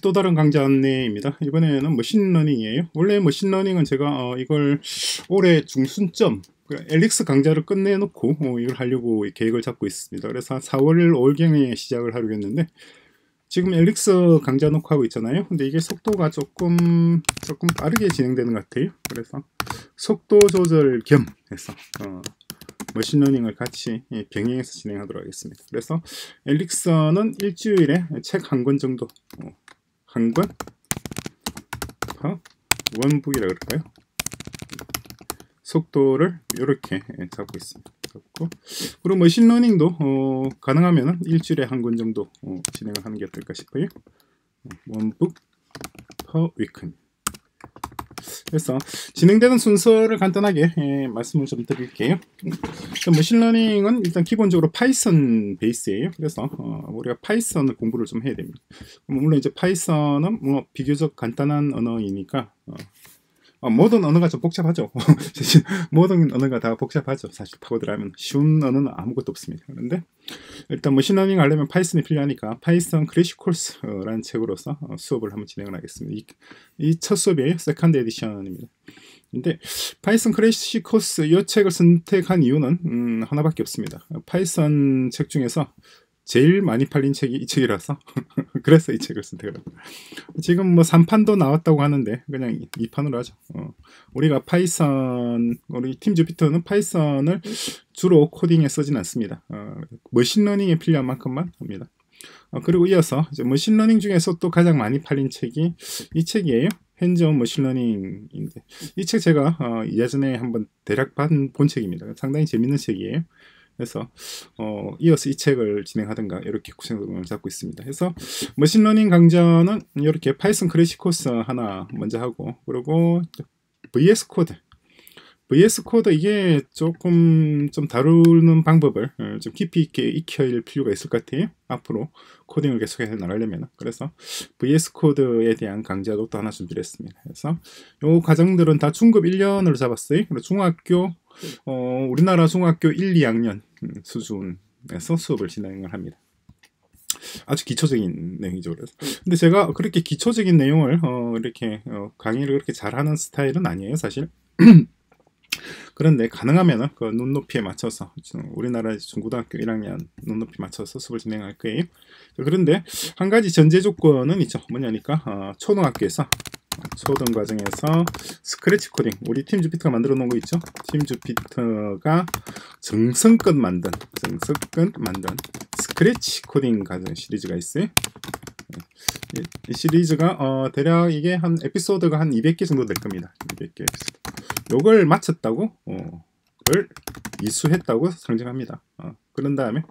또 다른 강좌 안내입니다. 이번에는 머신러닝이에요. 원래 머신러닝은 제가 이걸 올해 중순점 엘릭스 강좌를 끝내놓고 이걸 하려고 계획을 잡고 있습니다. 그래서 4월 5일경에 시작을 하려고 했는데 지금 엘릭스 강좌 녹화하고 있잖아요. 근데 이게 속도가 조금 빠르게 진행되는 것 같아요. 그래서 속도 조절 겸 해서 머신러닝을 같이 병행해서 진행하도록 하겠습니다. 그래서 엘릭서는 일주일에 책 한 권 정도, 한 권, 원북이라 그럴까요? 속도를 이렇게 잡고 있습니다. 그리고 머신러닝도 가능하면 일주일에 한 권 정도 진행을 하는 게 어떨까 싶어요. 원북 퍼 위크입니다. 그래서 진행되는 순서를 간단하게 말씀을 좀 드릴게요. 머신러닝은 일단 기본적으로 파이썬 베이스예요. 그래서 우리가 파이썬을 공부를 좀 해야 됩니다. 물론 이제 파이썬은 뭐 비교적 간단한 언어이니까 모든 언어가 좀 복잡하죠. 모든 언어가 다 복잡하죠. 사실 파고들하면 쉬운 언어는 아무것도 없습니다. 그런데 일단 머신러닝 하려면 파이썬이 필요하니까 파이썬 크래시 코스라는 책으로서 수업을 한번 진행을 하겠습니다. 이 첫 수업이에요. 세컨드 에디션입니다. 근데 파이썬 크래시 코스 이 책을 선택한 이유는 하나밖에 없습니다. 파이썬 책 중에서 제일 많이 팔린 책이 이 책이라서 그래서 이 책을 선택을 합니다. 지금 뭐 3판도 나왔다고 하는데 그냥 2판으로 하죠. 우리가 파이썬, 우리 팀 주피터는 파이썬을 주로 코딩에 쓰진 않습니다. 머신러닝에 필요한 만큼만 합니다. 그리고 이어서 이제 머신러닝 중에서 또 가장 많이 팔린 책이 이 책이에요. 핸즈온 머신러닝인데 이 책 제가 예전에 한번 대략 본 책입니다. 상당히 재밌는 책이에요. 그래서 이어서 이 책을 진행하든가 이렇게 구성을 잡고 있습니다. 그래서 머신러닝 강좌는 이렇게 파이썬 크래시 코스 하나 먼저 하고, 그리고 VS 코드 이게 조금 좀 다루는 방법을 좀 깊이 있게 익혀야 필요가 있을 것 같아요. 앞으로 코딩을 계속해서 나가려면. 그래서 VS 코드에 대한 강좌도 또 하나 준비를 했습니다. 그래서 요 과정들은 다 중급 1년으로 잡았어요. 그리고 중학교 우리나라 중학교 1, 2학년 수준에서 수업을 진행을 합니다. 아주 기초적인 내용이죠. 그래서 근데 제가 그렇게 기초적인 내용을 이렇게 강의를 그렇게 잘하는 스타일은 아니에요, 사실. 그런데 가능하면은 그 눈높이에 맞춰서 우리나라 중고등학교 1학년 눈높이 맞춰서 수업을 진행할 거예요. 그런데 한 가지 전제 조건은 있죠. 뭐냐니까 초등학교에서 초등 과정에서 스크래치 코딩, 우리 팀 주피터가 만들어 놓은 거 있죠. 팀 주피터가 정성껏 만든 스크래치 코딩 과정 시리즈가 있어요. 이 시리즈가 대략 이게 한 에피소드가 한 200개 정도 될 겁니다. 200개 에피소드. 요걸 마쳤다고 그걸 이수했다고 상정합니다. 그런 다음에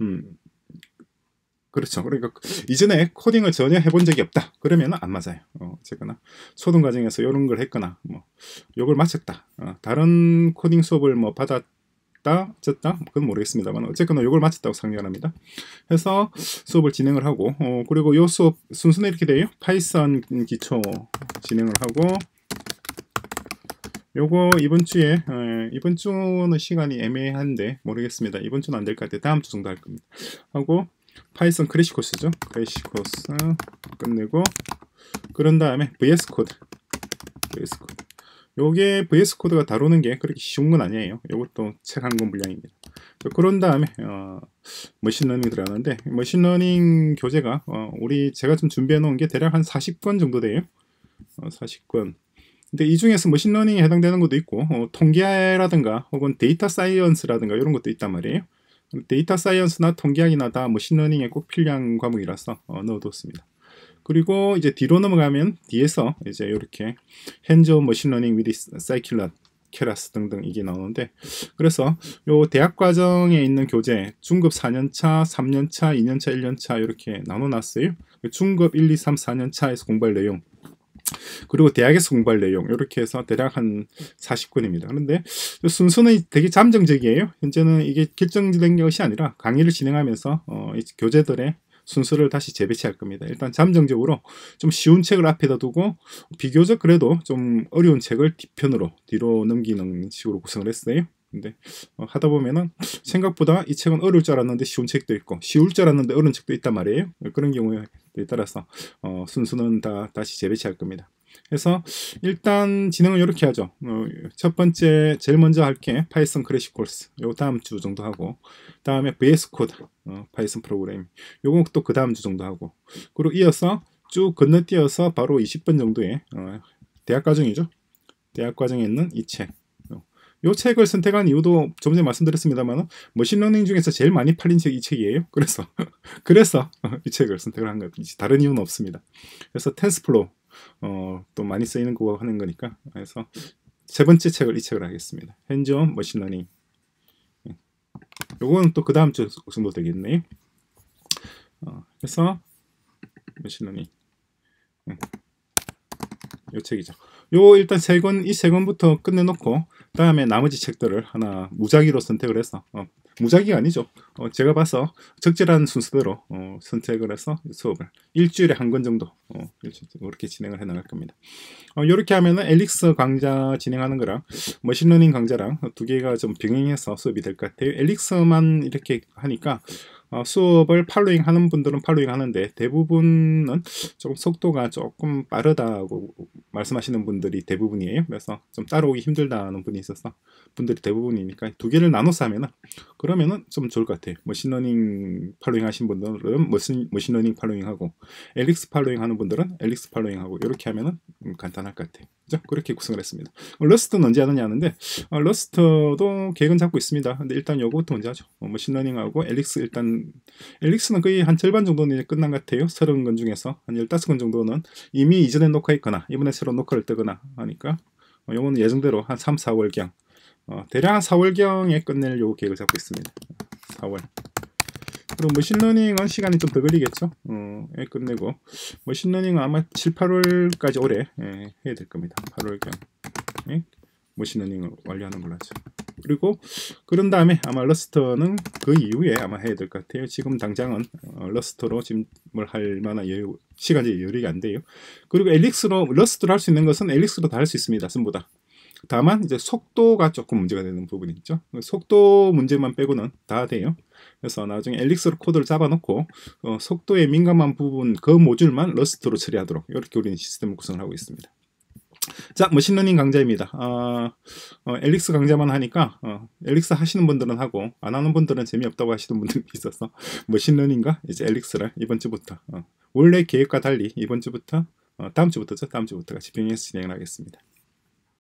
그렇죠. 그러니까 이전에 코딩을 전혀 해본 적이 없다. 그러면 안 맞아요. 어쨌거나 초등 과정에서 이런 걸 했거나 뭐 요걸 마쳤다. 다른 코딩 수업을 뭐 받았다, 쳤다, 그건 모르겠습니다만 어쨌거나 요걸 마쳤다고 상정합니다. 해서 수업을 진행을 하고 그리고 요 수업 순서는 이렇게 돼요. 파이썬 기초 진행을 하고 요거 이번 주는 시간이 애매한데 모르겠습니다. 이번 주는 안 될 것 같아요. 다음 주 정도 할 겁니다. 하고 파이썬 크래시 코스죠. 크래시 코스 끝내고 그런 다음에 VS 코드. 요게 VS 코드가 다루는 게 그렇게 쉬운 건 아니에요. 요것도 책 한 권 분량입니다. 그런 다음에 머신러닝 들어가는데 머신러닝 교재가 제가 좀 준비해 놓은 게 대략 한 40권 정도 돼요. 40권. 근데 이 중에서 머신러닝에 해당되는 것도 있고 통계라든가 혹은 데이터 사이언스라든가 이런 것도 있단 말이에요. 데이터 사이언스나 통계학이나 다 머신러닝에 꼭 필요한 과목이라서 넣어뒀습니다. 그리고 이제 뒤로 넘어가면 뒤에서 이제 이렇게 핸즈온 머신러닝 위드 사이클럿 케라스 등등 이게 나오는데, 그래서 요 대학 과정에 있는 교재 중급 4년차, 3년차, 2년차, 1년차 이렇게 나눠놨어요. 중급 1, 2, 3, 4년차에서 공부할 내용, 그리고 대학에서 공부할 내용 이렇게 해서 대략 한 40권입니다. 그런데 순서는 되게 잠정적이에요. 현재는 이게 결정된 것이 아니라 강의를 진행하면서 이 교재들의 순서를 다시 재배치할 겁니다. 일단 잠정적으로 좀 쉬운 책을 앞에다 두고 비교적 그래도 좀 어려운 책을 뒤편으로 뒤로 넘기는 식으로 구성을 했어요. 근데 하다 보면은 생각보다 이 책은 어려울 줄 알았는데 쉬운 책도 있고 쉬울 줄 알았는데 어려운 책도 있단 말이에요. 그런 경우에 따라서 순서는 다시 재배치할 겁니다. 그래서 일단 진행은 이렇게 하죠. 첫 번째 제일 먼저 할게 파이썬 크래시 코스. 요 다음 주 정도 하고, 다음에 VS 코드 파이썬 프로그램. 요건 또 그 다음 주 정도 하고, 그리고 이어서 쭉 건너뛰어서 바로 20분 정도의 대학 과정이죠. 대학 과정에 있는 이 책. 요 책을 선택한 이유도 좀 전에 말씀드렸습니다만 머신러닝 중에서 제일 많이 팔린 책이 이 책이에요. 그래서 이 책을 선택을 한 거지. 다른 이유는 없습니다. 그래서 텐스플로우 또 많이 쓰이는 거 하는 거니까. 그래서 세 번째 책을 이 책을 하겠습니다. 핸즈온 머신러닝. 요거는 또 그 다음 주 정도 되겠네요. 그래서 머신러닝 요 책이죠. 요 일단 이 세 권부터 끝내놓고 다음에 나머지 책들을 하나 무작위로 선택을 해서 무작위가 아니죠. 제가 봐서 적절한 순서대로 선택을 해서 수업을 일주일에 한 권 정도 이렇게 진행을 해 나갈 겁니다. 이렇게 하면은 엘릭스 강좌 진행하는 거랑 머신러닝 강좌랑 두 개가 좀 병행해서 수업이 될 것 같아요. 엘릭스만 이렇게 하니까 수업을 팔로잉 하는 분들은 팔로잉 하는데 대부분은 조금 속도가 조금 빠르다고 말씀하시는 분들이 대부분이에요. 그래서 좀 따라오기 힘들다는 분이 있어서 분들이 대부분이니까 두 개를 나눠서 하면은 그러면은 좀 좋을 것 같아요. 머신러닝 팔로잉 하신 분들은 머신러닝 팔로잉 하고 엘릭스 팔로잉 하는 분들은 엘릭스 팔로잉 하고 이렇게 하면은 간단할 것 같아요. 그죠? 그렇게 구성을 했습니다. 러스트는 언제 하느냐 하는데 러스트도 계획은 잡고 있습니다. 근데 일단 요거부터 먼저 하죠. 머신러닝하고 엘릭스 일단 엘릭스는 거의 한 절반 정도는 이제 끝난 것 같아요. 30건 중에서 한 15건 정도는 이미 이전에 녹화했거나 이번에 새로 녹화를 뜨거나 하니까 요거는 예정대로 한 3, 4월경 대략 한 4월경에 끝낼 요 계획을 잡고 있습니다. 4월. 그리고 머신러닝은 시간이 좀 더 걸리겠죠. 끝내고 머신러닝은 아마 7, 8월까지 올해 해야 될 겁니다. 8월경 머신러닝을 완료하는 걸로 하죠. 그리고 그런 다음에 아마 러스터는 그 이후에 아마 해야 될 것 같아요. 지금 당장은 러스터로 지금 뭘 할 만한 시간이 여력이 안 돼요. 그리고 러스터로 할 수 있는 것은 엘릭스로 다 할 수 있습니다. 전부 다. 다만 이제 속도가 조금 문제가 되는 부분이 있죠. 속도 문제만 빼고는 다 돼요. 그래서 나중에 엘릭스로 코드를 잡아놓고 속도에 민감한 부분 그 모듈만 러스트로 처리하도록 이렇게 우리는 시스템을 구성을 하고 있습니다. 자, 머신러닝 강좌입니다. 엘릭스 강좌만 하니까 엘릭스 하시는 분들은 하고 안 하는 분들은 재미없다고 하시는 분들이 있어서 머신러닝과 이제 엘릭스를 이번 주부터 원래 계획과 달리 이번 주부터 다음 주부터죠. 다음 주부터 같이 병행해서 진행을 하겠습니다.